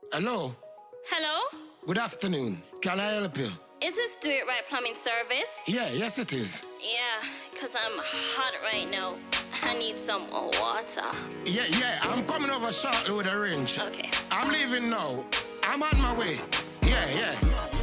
Hello. Hello? Good afternoon. Can I help you? Is this Do It Right Plumbing Service? Yes it is. Yeah, because I'm hot right now. I need some water. Yeah, I'm coming over shortly with a wrench. Okay. I'm leaving now. I'm on my way. Yeah.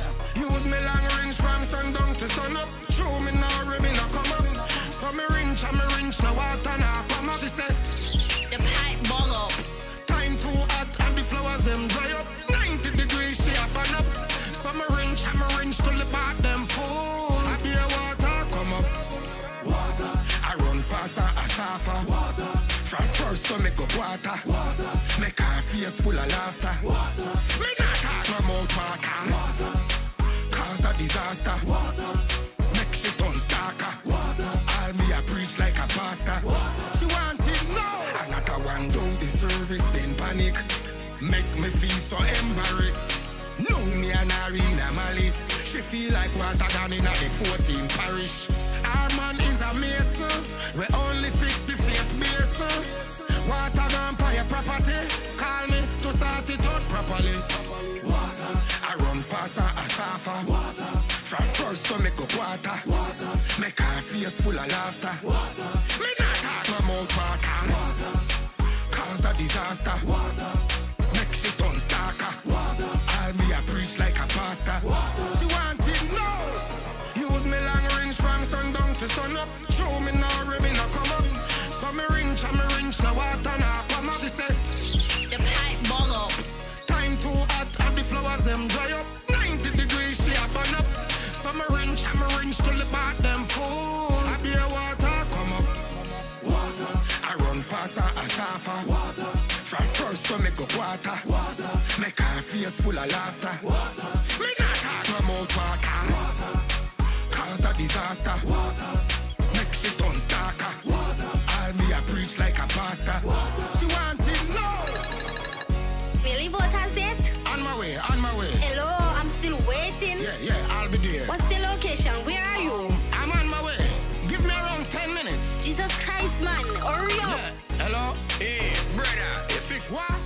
Use me long wrench from sundown to sun up. Show me now, ribbon now come up. So me wrench, now water now come up. She said, the pipe bung up. time too hot and the flowers them dry up. 90 degrees she up and up. So me wrench till the bath them full. I be a water come up. Water. I run faster, I suffer. Water. From first to make up water. Water. Make her face full of laughter. Water. Me not talk no more water. Water. Cause a disaster. Water. Make she turn darker. Water. All me a preach like a pastor. Water. She want it now. And not a one down the service, then panic. Make me feel so embarrassed. No me an arena malice. She feel like water gone in the 14th parish. Our man is a mason. We only fix the face basin. Water gone for your property. Call me to start it out properly. Water. I run faster, I suffer. Water. From first to make up water. Water. Make her face full of laughter. Water. Me not talk no more water. Water. Cause a disaster. Water. Make she turn darker. Water. All me a preach like a pastor. Water. She want it now. Use me long wrench from sundown to sun up. Show me now, ribbon now come up. So me wrench, now water now come up. She said, the pipe bung up. time too hot and the flowers them dry up. 90 degrees she up and up. So me wrench till the bath them full. I be a water come up. Water. I run faster, I suffer. Water. From first to make up water. Water. Make her face full of laughter. Water. Me not talk no more water. Water. Cause a disaster. Water. Make she turn darker. Water. All me a preach like a pastor. Water. She want it now. Really, water's it? On my way. Hello, I'm still waiting. Yeah, I'll be there. What's your location? Where are you? I'm on my way. Give me around 10 minutes. Jesus Christ, man. Hurry up. Yeah. Hello? Hey, brother, you fix What?